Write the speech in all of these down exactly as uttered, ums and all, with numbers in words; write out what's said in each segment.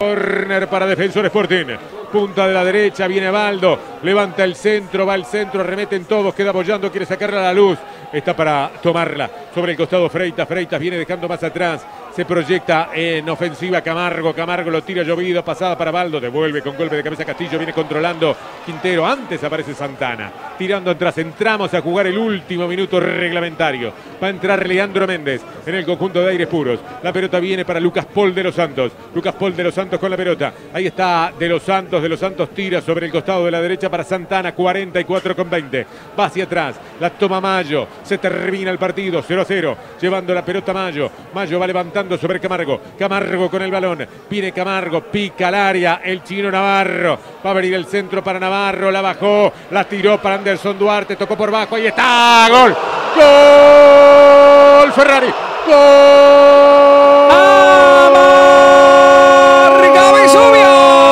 Corner para Defensor Sporting. Punta de la derecha, viene Baldo, levanta el centro, va al centro, remeten todos, queda bollando, quiere sacarla a la luz. Está para tomarla sobre el costado Freitas, Freitas viene dejando más atrás. Se proyecta en ofensiva Camargo, Camargo lo tira Llovido, pasada para Baldo, devuelve con golpe de cabeza Castillo, viene controlando Quintero, antes aparece Santana, tirando atrás, entramos a jugar el último minuto reglamentario, va a entrar Leandro Méndez en el conjunto de Aires Puros, la pelota viene para Lucas Paul de los Santos, Lucas Paul de los Santos con la pelota, ahí está de los Santos, de los Santos tira sobre el costado de la derecha para Santana, cuarenta y cuatro con veinte, va hacia atrás, la toma Mayo, se termina el partido, cero a cero, llevando la pelota Mayo, Mayo va levantando sobre Camargo, Camargo con el balón, viene Camargo, pica al área, el chino Navarro, va a venir el centro para Navarro, la bajó, la tiró para Anderson Duarte, tocó por bajo, ahí está, gol, gol, Ferrari, gol, ¡Vamos! ¡Y subió!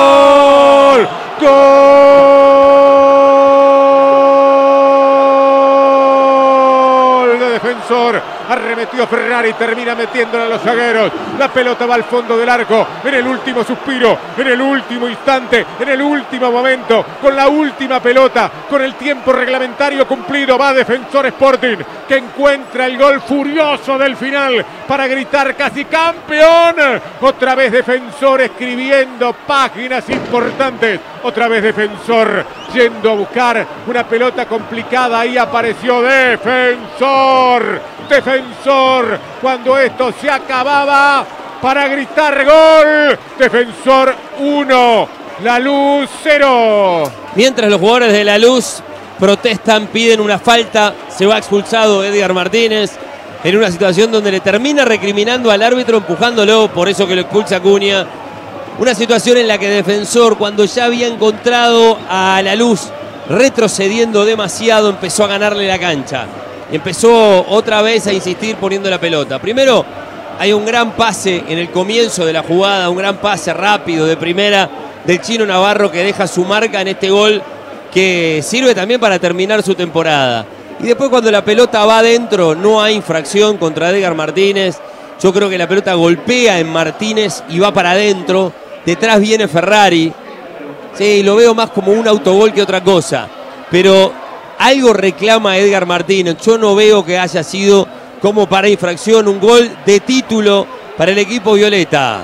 Gol de Defensor. Arremetió Ferrari, termina metiéndola a los zagueros. La pelota va al fondo del arco. En el último suspiro, en el último instante, en el último momento, con la última pelota, con el tiempo reglamentario cumplido, va Defensor Sporting, que encuentra el gol furioso del final para gritar casi campeón. Otra vez Defensor escribiendo páginas importantes. Otra vez Defensor yendo a buscar una pelota complicada. Ahí apareció Defensor. Defensor, cuando esto se acababa, para gritar gol. Defensor uno, La Luz cero. Mientras los jugadores de La Luz protestan, piden una falta, se va expulsado Edgar Martínez en una situación donde le termina recriminando al árbitro, empujándolo, por eso que lo expulsa Acuña. Una situación en la que Defensor, cuando ya había encontrado a La Luz retrocediendo demasiado, empezó a ganarle la cancha. Y empezó otra vez a insistir poniendo la pelota. Primero hay un gran pase en el comienzo de la jugada, un gran pase rápido de primera del chino Navarro que deja su marca en este gol que sirve también para terminar su temporada. Y después cuando la pelota va adentro no hay infracción contra Edgar Martínez. Yo creo que la pelota golpea en Martínez y va para adentro. Detrás viene Ferrari. Sí, lo veo más como un autogol que otra cosa. Pero algo reclama Edgar Martínez. Yo no veo que haya sido como para infracción, un gol de título para el equipo violeta.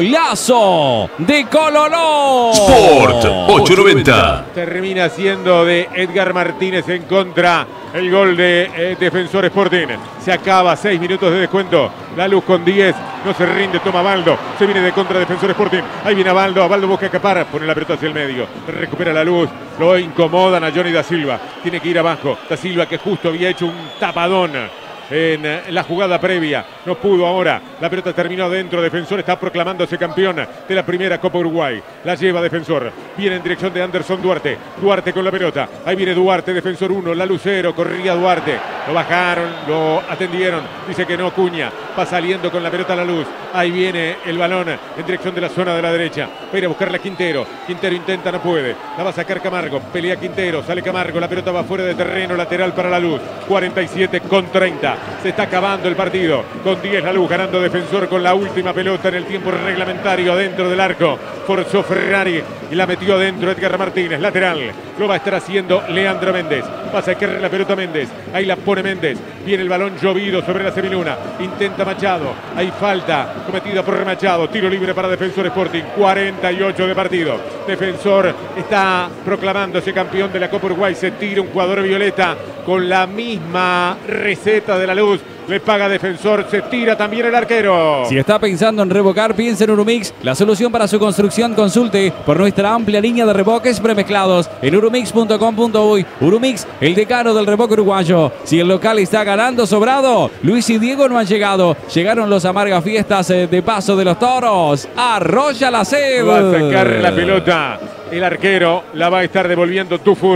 ¡Golazo de Cololó! Sport ocho noventa. Termina siendo de Edgar Martínez en contra el gol de eh, Defensor Sporting. Se acaba, seis minutos de descuento. La Luz con diez, no se rinde, toma Baldo. Se viene de contra Defensor Sporting. Ahí viene Baldo, Baldo busca escapar, pone la pelota hacia el medio. Recupera La Luz, lo incomodan a Johnny Da Silva. Tiene que ir abajo. Da Silva que justo había hecho un tapadón en la jugada previa, no pudo ahora, la pelota terminó dentro, Defensor está proclamándose campeón de la primera Copa Uruguay, la lleva Defensor, viene en dirección de Anderson Duarte, Duarte con la pelota, ahí viene Duarte, Defensor uno, La Lucero, corría Duarte, lo bajaron, lo atendieron, dice que no, Cuña, va saliendo con la pelota a La Luz, ahí viene el balón en dirección de la zona de la derecha, va a ir a buscarla Quintero, Quintero intenta, no puede, la va a sacar Camargo, pelea Quintero, sale Camargo, la pelota va fuera de terreno, lateral para La Luz, cuarenta y siete con treinta. Se está acabando el partido. Con diez La Luz ganando Defensor con la última pelota en el tiempo reglamentario dentro del arco. Forzó Ferrari y la metió dentro Edgar Martínez. Lateral. Lo va a estar haciendo Leandro Méndez. Va a sacar la pelota Méndez. Ahí la pone Méndez. Viene el balón llovido sobre la semiluna. Intenta Machado. Hay falta cometida por Machado. Tiro libre para Defensor Sporting. cuarenta y ocho de partido. Defensor está proclamándose campeón de la Copa Uruguay. Se tira un jugador violeta con la misma receta de La Luz. Le paga Defensor, se tira también el arquero. Si está pensando en revocar, piense en Urumix, la solución para su construcción. Consulte por nuestra amplia línea de revoques premezclados en urumix punto com punto uy. Urumix, el decano del revoque uruguayo. Si el local está ganando sobrado, Luis y Diego no han llegado. Llegaron los amargas fiestas de Paso de los Toros. Arrolla la sed. Va a sacar la pelota el arquero, la va a estar devolviendo Tufur.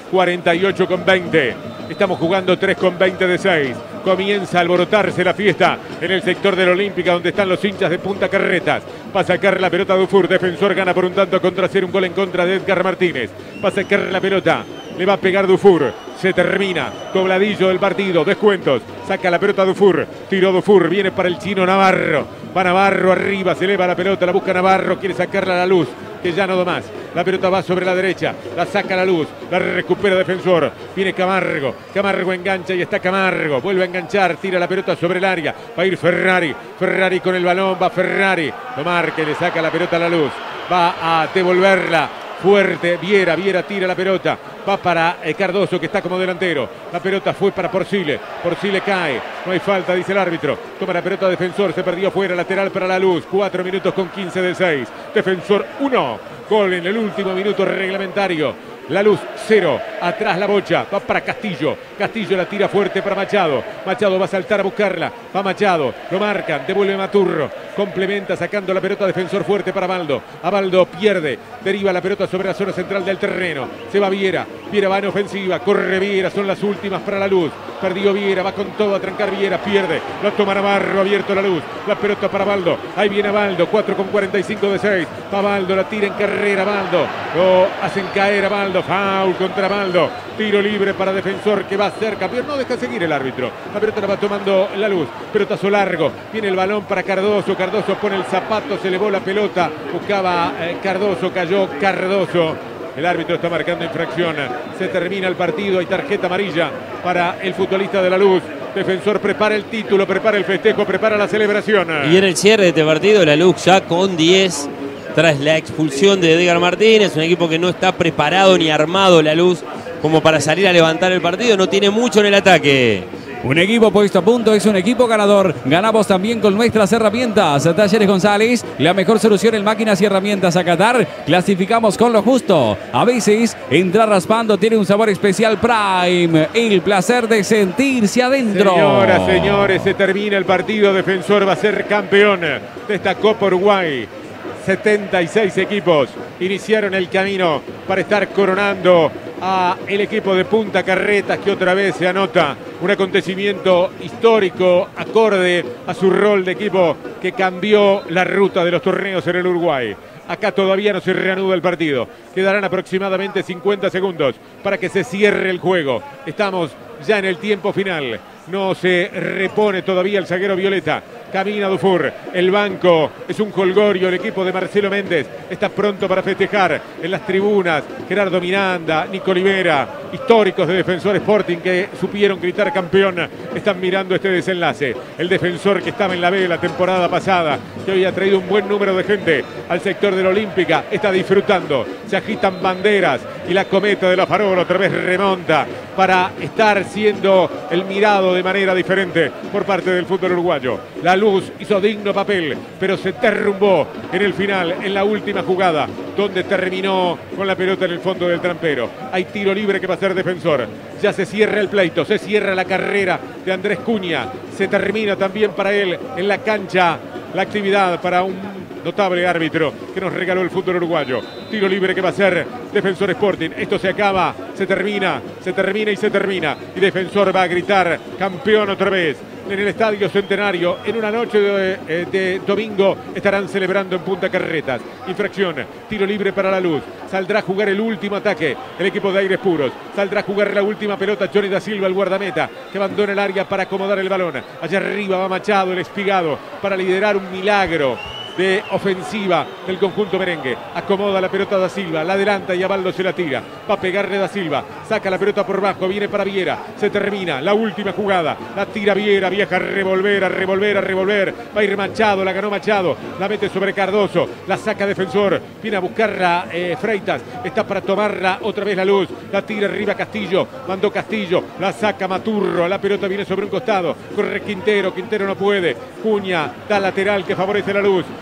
cuarenta y ocho con veinte. Estamos jugando tres con veinte de seis. Comienza a alborotarse la fiesta en el sector de la Olímpica, donde están los hinchas de Punta Carretas. Va a sacar la pelota Dufour. Defensor gana por un tanto contra cero, un gol en contra de Edgar Martínez. Va a sacar la pelota. Le va a pegar Dufour. Se termina. Dobladillo del partido. Descuentos. Saca la pelota Dufour. Tiró Dufour. Viene para el chino Navarro. Va Navarro arriba. Se eleva la pelota. La busca Navarro. Quiere sacarla a la luz, que ya no da más. La pelota va sobre la derecha. La saca a la luz. La recupera Defensor. Viene Camargo. Camargo engancha y está Camargo. Vuelve a enganchar. Tira la pelota sobre el área. Va a ir Ferrari. Ferrari con el balón. Va Ferrari. Lo marca y le saca la pelota a la luz. Va a devolverla. Fuerte, Viera, Viera tira la pelota, va para eh, Cardoso, que está como delantero. La pelota fue para Porcile, Porcile cae, no hay falta, dice el árbitro. Toma la pelota Defensor, se perdió fuera, lateral para la luz. Cuatro minutos con quince de seis. Defensor uno, gol en el último minuto reglamentario. La Luz cero, atrás la Bocha, va para Castillo. Castillo la tira fuerte para Machado. Machado va a saltar a buscarla, va Machado, lo marcan, devuelve Maturro. Complementa sacando la pelota Defensor fuerte para Baldo. Abaldo pierde, deriva la pelota sobre la zona central del terreno. Se va Viera, Viera va en ofensiva, corre Viera, son las últimas para la Luz. Perdió Viera, va con todo a trancar Viera, pierde. Lo toma Navarro, abierto la Luz. La pelota para Baldo, ahí viene Baldo, cuatro con cuarenta y cinco de seis. Va Baldo, la tira en carrera Baldo. Lo hacen caer a Baldo. Foul contra Baldo. Tiro libre para Defensor, que va a ser campeón. No deja seguir el árbitro. La pelota la va tomando la Luz. Pelotazo largo. Viene el balón para Cardoso. Cardoso pone el zapato, se elevó la pelota. Buscaba eh, Cardoso, cayó Cardoso. El árbitro está marcando infracción. Se termina el partido. Hay tarjeta amarilla para el futbolista de la Luz. Defensor prepara el título, prepara el festejo, prepara la celebración. Y en el cierre de este partido, la Luz ya con diez. Tras la expulsión de Edgar Martínez, un equipo que no está preparado ni armado la Luz como para salir a levantar el partido, no tiene mucho en el ataque. Un equipo puesto a punto es un equipo ganador. Ganamos también con nuestras herramientas. Talleres González, la mejor solución en máquinas y herramientas a Qatar. Clasificamos con lo justo. A veces, entrar raspando tiene un sabor especial. Prime, el placer de sentirse adentro. Señoras, señores, se termina el partido. Defensor va a ser campeón de esta Copa Uruguay. setenta y seis equipos iniciaron el camino para estar coronando a el equipo de Punta Carretas, que otra vez se anota un acontecimiento histórico acorde a su rol de equipo que cambió la ruta de los torneos en el Uruguay. Acá todavía no se reanuda el partido. Quedarán aproximadamente cincuenta segundos para que se cierre el juego. Estamos ya en el tiempo final. No se repone todavía el zaguero Violeta. Camina Dufour. El banco es un jolgorio. El equipo de Marcelo Méndez está pronto para festejar en las tribunas. Gerardo Miranda, Nico Olivera, históricos de Defensor Sporting que supieron gritar campeón, están mirando este desenlace. El Defensor que estaba en la B la temporada pasada, que hoy ha traído un buen número de gente al sector de la Olímpica, está disfrutando. Se agitan banderas y la cometa de la Farola otra vez remonta para estar siendo el mirado de manera diferente por parte del fútbol uruguayo. La Luz hizo digno papel, pero se derrumbó en el final, en la última jugada, donde terminó con la pelota en el fondo del trampero. Hay tiro libre que va a ser Defensor. Ya se cierra el pleito, se cierra la carrera de Andrés Cunha. Se termina también para él en la cancha la actividad para un notable árbitro que nos regaló el fútbol uruguayo. Tiro libre que va a ser Defensor Sporting. Esto se acaba, se termina, se termina y se termina. Y Defensor va a gritar campeón otra vez. En el Estadio Centenario, en una noche de, eh, de domingo, estarán celebrando en Punta Carretas. Infracción, tiro libre para la Luz. Saldrá a jugar el último ataque el equipo de Aires Puros. Saldrá a jugar la última pelota Johnny da Silva, el guardameta, que abandona el área para acomodar el balón. Allá arriba va Machado, el espigado, para liderar un milagro de ofensiva del conjunto merengue. Acomoda la pelota da Silva, la adelanta y Abaldo se la tira. Va a pegarle da Silva, saca la pelota por bajo, viene para Viera, se termina la última jugada, la tira Viera, viaja a revolver, a revolver, a revolver, va a ir Machado, la ganó Machado, la mete sobre Cardoso, la saca Defensor, viene a buscarla eh, Freitas, está para tomarla otra vez la Luz, la tira arriba Castillo, mandó Castillo, la saca Maturro, la pelota viene sobre un costado, corre Quintero, Quintero no puede, Cunha da lateral que favorece la Luz.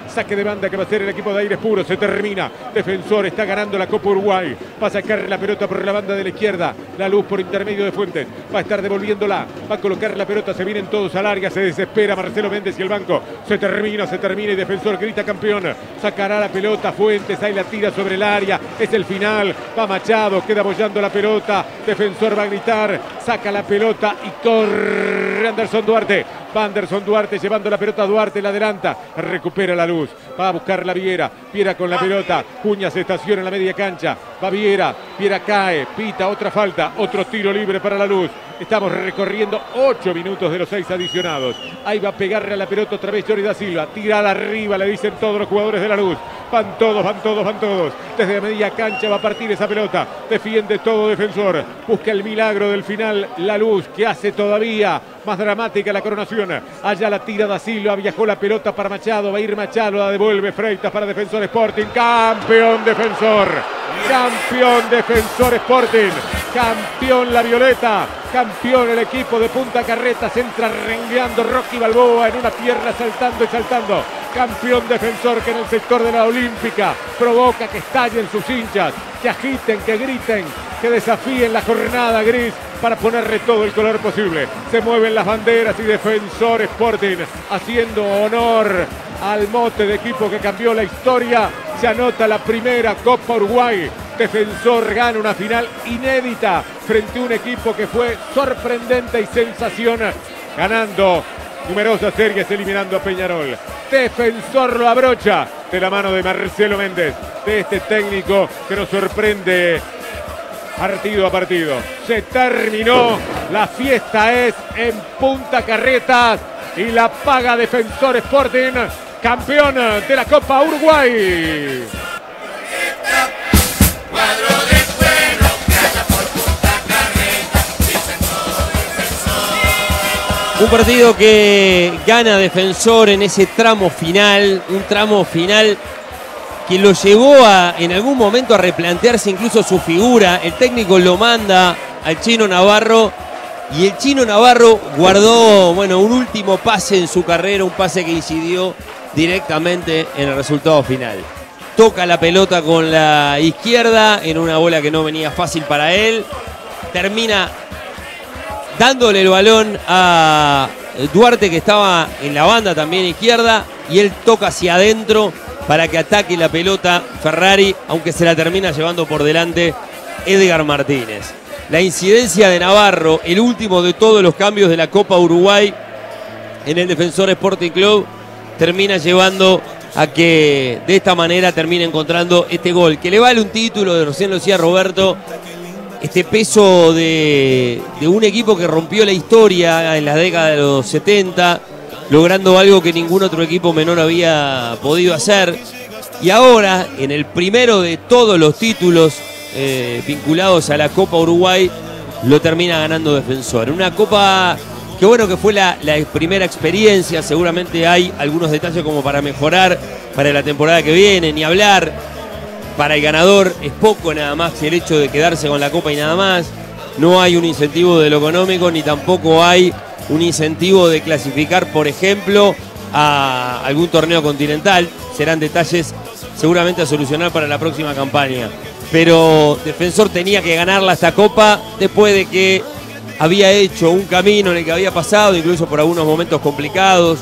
Saque de banda que va a ser el equipo de Aires Puros. Se termina. Defensor está ganando la Copa Uruguay. Va a sacar la pelota por la banda de la izquierda. La Luz por intermedio de Fuentes. Va a estar devolviéndola. Va a colocar la pelota. Se vienen todos a larga. Se desespera Marcelo Méndez y el banco. Se termina, se termina y Defensor grita campeón. Sacará la pelota Fuentes. Ahí la tira sobre el área. Es el final. Va Machado. Queda apoyando la pelota. Defensor va a gritar. Saca la pelota y corre Anderson Duarte. Va Anderson Duarte llevando la pelota a Duarte, la adelanta, recupera la Luz, va a buscar la Viera, Viera con la pelota, Cuña se estaciona en la media cancha, va Viera, Viera cae, pita otra falta, otro tiro libre para la Luz. Estamos recorriendo ocho minutos de los seis adicionados. Ahí va a pegarle a la pelota otra vez Johnny da Silva. Tirada arriba, le dicen todos los jugadores de la Luz. Van todos, van todos, van todos. Desde la media cancha va a partir esa pelota. Defiende todo Defensor. Busca el milagro del final. La Luz que hace todavía más dramática la coronación. Allá la tira da Silva. Viajó la pelota para Machado. Va a ir Machado. La devuelve Freitas para Defensor Sporting. Campeón Defensor. Campeón Defensor Sporting. Campeón la Violeta. Campeón el equipo de Punta Carretas. Entra rengueando Rocky Balboa en una pierna, saltando y saltando. Campeón Defensor que en el sector de la Olímpica provoca que estallen sus hinchas, que agiten, que griten, que desafíen la jornada gris para ponerle todo el color posible. Se mueven las banderas y Defensor Sporting haciendo honor al mote de equipo que cambió la historia. Se anota la primera Copa Uruguay. Defensor gana una final inédita frente a un equipo que fue sorprendente y sensacional, ganando numerosas series, eliminando a Peñarol. Defensor lo abrocha de la mano de Marcelo Méndez, de este técnico que nos sorprende partido a partido. Se terminó, la fiesta es en Punta Carretas y la paga Defensor Sporting, campeón de la Copa Uruguay. Un partido que gana Defensor en ese tramo final, un tramo final que lo llevó a, en algún momento a replantearse incluso su figura. El técnico lo manda al Chino Navarro y el Chino Navarro guardó, bueno, un último pase en su carrera, un pase que incidió directamente en el resultado final. Toca la pelota con la izquierda en una bola que no venía fácil para él. Termina dándole el balón a Duarte, que estaba en la banda también izquierda, y él toca hacia adentro para que ataque la pelota Ferrari, aunque se la termina llevando por delante Edgar Martínez. La incidencia de Navarro, el último de todos los cambios de la Copa Uruguay en el Defensor Sporting Club, termina llevando a que de esta manera termine encontrando este gol, que le vale un título, de recién lo decía Roberto, este peso de, de un equipo que rompió la historia en la década de los setenta, logrando algo que ningún otro equipo menor había podido hacer. Y ahora, en el primero de todos los títulos eh, vinculados a la Copa Uruguay, lo termina ganando Defensor. Una Copa que bueno, que fue la, la primera experiencia. Seguramente hay algunos detalles como para mejorar para la temporada que viene, ni hablar. Para el ganador es poco nada más el hecho de quedarse con la Copa y nada más. No hay un incentivo de lo económico, ni tampoco hay un incentivo de clasificar, por ejemplo, a algún torneo continental. Serán detalles seguramente a solucionar para la próxima campaña. Pero Defensor tenía que ganarla esta Copa después de que había hecho un camino en el que había pasado, incluso por algunos momentos complicados.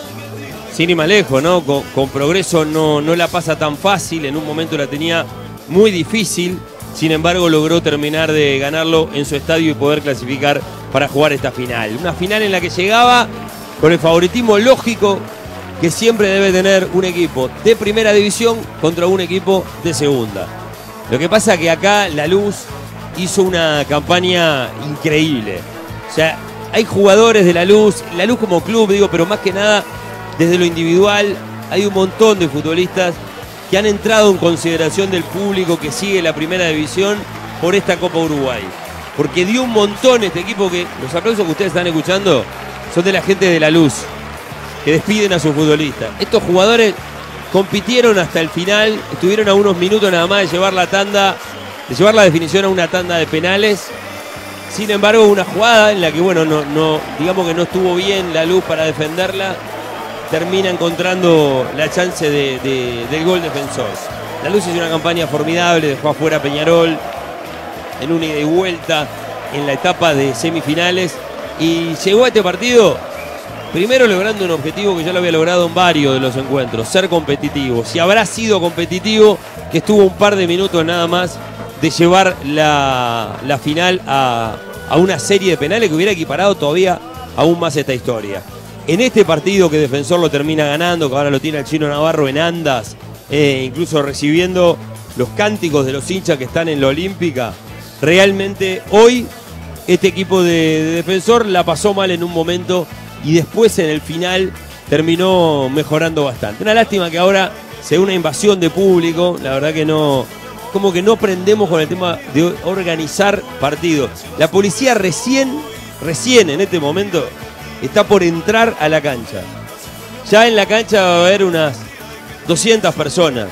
Sin ir más lejos, ¿no? Con, con Progreso no, no la pasa tan fácil, en un momento la tenía muy difícil, sin embargo logró terminar de ganarlo en su estadio y poder clasificar para jugar esta final. Una final en la que llegaba con el favoritismo lógico que siempre debe tener un equipo de primera división contra un equipo de segunda. Lo que pasa que acá La Luz hizo una campaña increíble. O sea, hay jugadores de La Luz, La Luz como club, digo, pero más que nada desde lo individual, hay un montón de futbolistas que han entrado en consideración del público que sigue la primera división por esta Copa Uruguay. Porque dio un montón este equipo, que los aplausos que ustedes están escuchando son de la gente de La Luz, que despiden a sus futbolistas. Estos jugadores compitieron hasta el final, estuvieron a unos minutos nada más de llevar la tanda, de llevar la definición a una tanda de penales. Sin embargo, una jugada en la que, bueno, no, no, digamos que no estuvo bien La Luz para defenderla, termina encontrando la chance de, de, del gol defensor. La Luz hizo una campaña formidable, dejó afuera a Peñarol en una ida y vuelta en la etapa de semifinales y llegó a este partido primero logrando un objetivo que ya lo había logrado en varios de los encuentros, ser competitivo. Si habrá sido competitivo, que estuvo un par de minutos nada más de llevar la, la final a, a una serie de penales que hubiera equiparado todavía aún más esta historia. En este partido que Defensor lo termina ganando, que ahora lo tiene el Chino Navarro en andas, eh, incluso recibiendo los cánticos de los hinchas que están en la Olímpica, realmente hoy este equipo de, de Defensor la pasó mal en un momento y después en el final terminó mejorando bastante. Una lástima que ahora sea una invasión de público, la verdad que no, como que no prendemos con el tema de organizar partidos. La policía recién, recién en este momento está por entrar a la cancha. Ya en la cancha va a haber unas doscientas personas.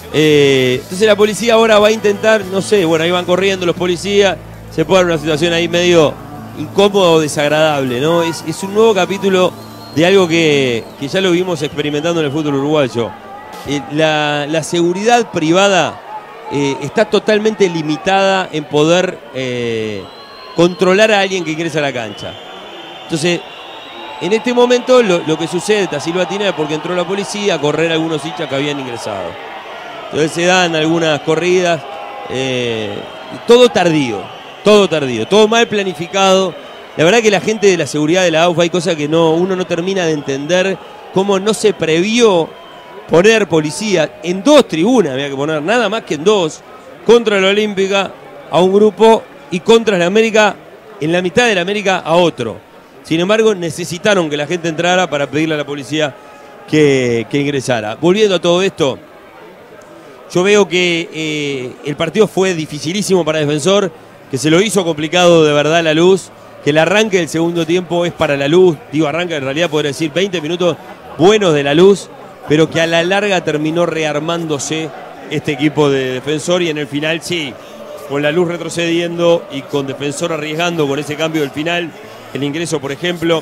Eh, entonces la policía ahora va a intentar, no sé, bueno, ahí van corriendo los policías, se puede dar una situación ahí medio incómoda o desagradable, ¿no? Es, es un nuevo capítulo de algo que, que ya lo vimos experimentando en el fútbol uruguayo. Eh, la, la seguridad privada eh, está totalmente limitada en poder eh, controlar a alguien que ingresa a la cancha. Entonces, en este momento lo, lo que sucede, Tasilva tiene porque entró la policía a correr a algunos hinchas que habían ingresado. Entonces se dan algunas corridas, eh, todo tardío, todo tardío, todo mal planificado. La verdad que la gente de la seguridad de la A U F hay cosas que no, uno no termina de entender, cómo no se previó poner policía en dos tribunas, había que poner nada más que en dos, contra la Olímpica a un grupo y contra la América, en la mitad de la América a otro. Sin embargo, necesitaron que la gente entrara para pedirle a la policía que, que ingresara. Volviendo a todo esto, yo veo que eh, el partido fue dificilísimo para Defensor, que se lo hizo complicado de verdad la Luz, que el arranque del segundo tiempo es para la Luz, digo arranque en realidad podría decir veinte minutos buenos de la Luz, pero que a la larga terminó rearmándose este equipo de Defensor y en el final sí, con la Luz retrocediendo y con Defensor arriesgando con ese cambio del final, el ingreso por ejemplo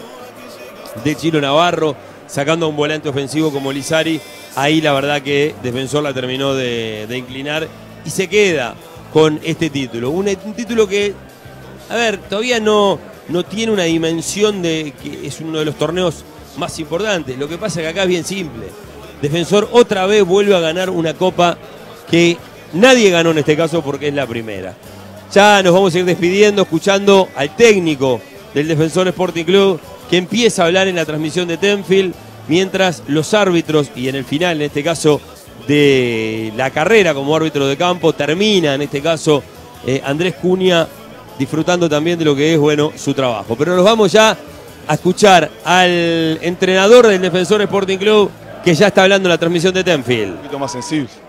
de Chino Navarro, sacando a un volante ofensivo como Lizari, ahí la verdad que Defensor la terminó de, de inclinar y se queda con este título. Un, un título que, a ver, todavía no, no tiene una dimensión de que es uno de los torneos más importantes. Lo que pasa es que acá es bien simple. Defensor otra vez vuelve a ganar una copa que nadie ganó en este caso porque es la primera. Ya nos vamos a ir despidiendo, escuchando al técnico del Defensor Sporting Club, que empieza a hablar en la transmisión de Tenfield, mientras los árbitros, y en el final, en este caso, de la carrera como árbitro de campo, termina, en este caso, eh, Andrés Cunha, disfrutando también de lo que es, bueno, su trabajo. Pero nos vamos ya a escuchar al entrenador del Defensor Sporting Club, que ya está hablando en la transmisión de Tenfield. Un poquito más sensible.